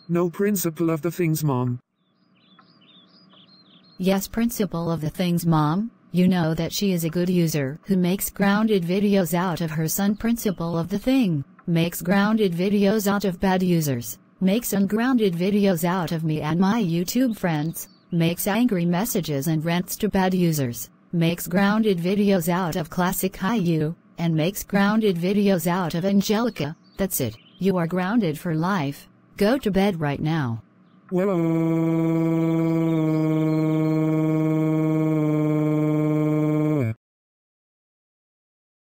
No principle of the things, Mom. Yes, principle of the things, Mom. You know that she is a good user who makes grounded videos out of her son. Principle of the thing. Makes grounded videos out of bad users. Makes ungrounded videos out of me and my YouTube friends. Makes angry messages and rants to bad users. Makes grounded videos out of classic Caillou. And makes grounded videos out of Angelica. That's it. You are grounded for life. Go to bed right now. Well,